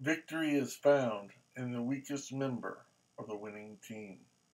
Victory is found in the weakest member of the winning team.